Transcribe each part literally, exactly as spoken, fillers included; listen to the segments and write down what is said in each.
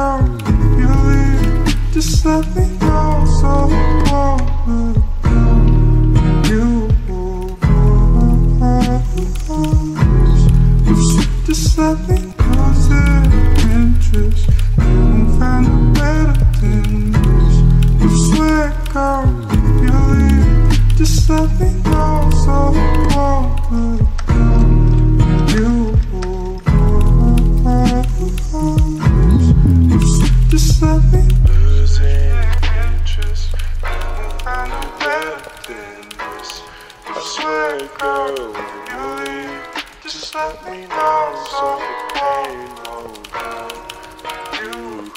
girl, you leave, just let me know so I won't let you. Just let me lose interest. You won't find it better than this. You swear, girl, you leave, just let me know so I won't let you. Just let me lose interest. You won't find it better than this. I swear, girl, you leave, just let me know so the pain won't hurt you.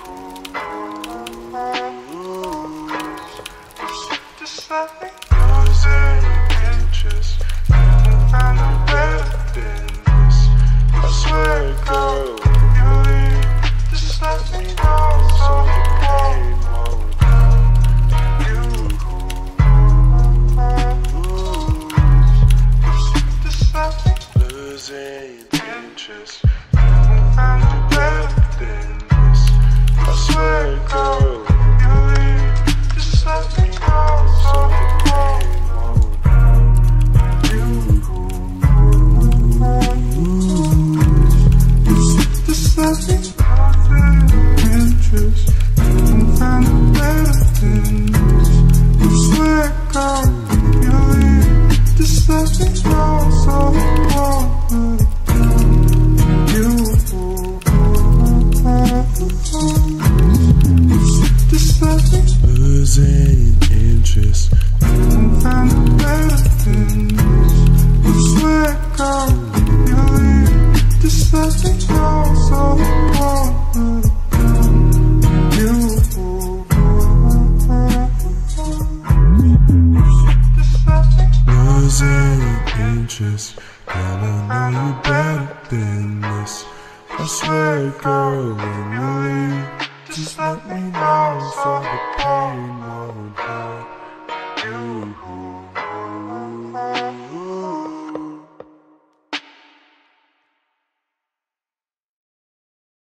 Just let me lose interest. You won't find it better than this. I swear, girl, you leave, just let me know so the pain won't hurt you. Just let me losing interest. You won't find it better than this. I swear, girl, you leave, just let me know so the pain won't hurt you. Just let me losing interest. You won't find it better than this. I swear, girl, you leave, just let me know so I won't let you. Just let me losing interest. You won't find it better than this. I swear, girl, you leave, just let me know so I won't let you. Losing interest, girl, I know you better than this. I swear, girl, when you leave, just let me know so the pain